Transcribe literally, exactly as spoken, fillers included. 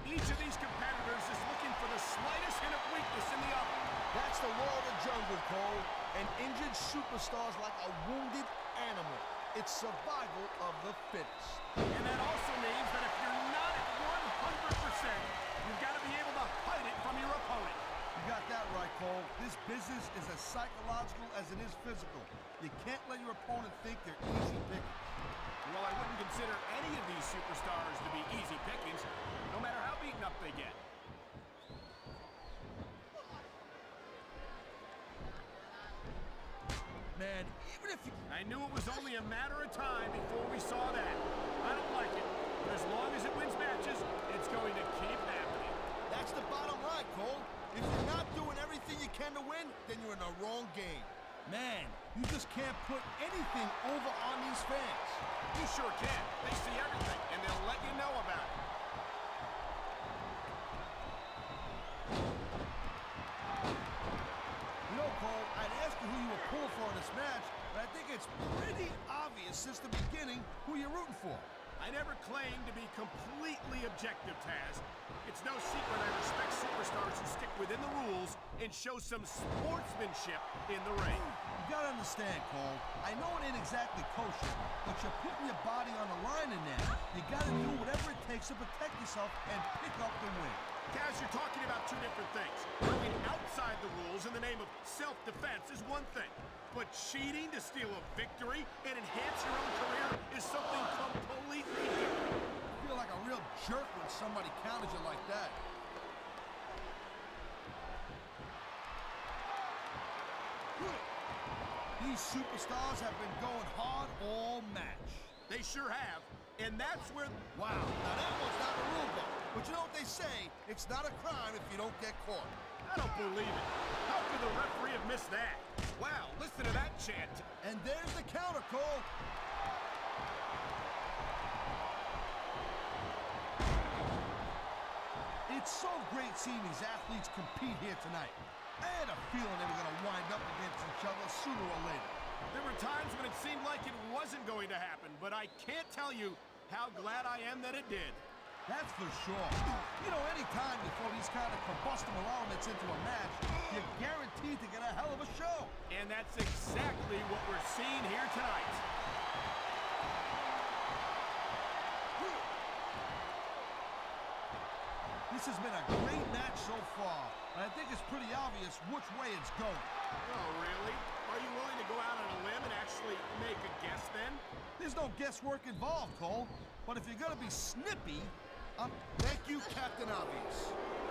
Each of these competitors is looking for the slightest hint of weakness in the other. That's the law of the jungle, Cole. An injured superstar is like a wounded animal. It's survival of the fittest. And that also means that if you're not at one hundred percent, you've got to be able to hide it from your opponent. You got that right, Cole. This business is as psychological as it is physical. You can't let your opponent think they're easy pickings. Well, I wouldn't consider any of these superstars to be easy pickings, no matter how beaten up they get. Man, even if you... I knew it was only a matter of time before we saw that. I don't like it, but as long as it wins matches, it's going to keep happening. That's the bottom line, Cole. If you're not doing everything you can to win, then you're in the wrong game. Man, you just can't put anything over on these fans. You sure can. They see everything, and they'll let you know about it. You know, Cole, I'd ask you who you would pull for in this match, but I think it's pretty obvious since the beginning who you're rooting for. I never claimed to be completely objective, Taz. It's no secret I respect superstars who stick within the rules and show some sportsmanship in the ring. You gotta understand, Cole, I know it ain't exactly kosher, but you're putting your body on the line in there. You gotta do whatever it takes to protect yourself and pick up the win. Kaz, you're talking about two different things. Going outside the rules in the name of self-defense is one thing, but cheating to steal a victory and enhance your own career is something completely different. I feel like a real jerk when somebody counters you like that. These superstars have been going hard all match. They sure have, and that's where... Wow, now that one's not the rule book. But you know what they say, it's not a crime if you don't get caught. I don't believe it. How could the referee have missed that? Wow, listen to that chant. And there's the counter, Cole. It's so great seeing these athletes compete here tonight. I had a feeling they were going to wind up against each other sooner or later. There were times when it seemed like it wasn't going to happen, but I can't tell you how glad I am that it did. That's for sure. You know, any time you throw these kind of combustible elements into a match, you're guaranteed to get a hell of a show. And that's exactly what we're seeing here tonight. This has been a great match so far, and I think it's pretty obvious which way it's going. Oh, really? Are you willing to go out on a limb and actually make a guess then? There's no guesswork involved, Cole. But if you're going to be snippy, um, thank you, Captain Obvious.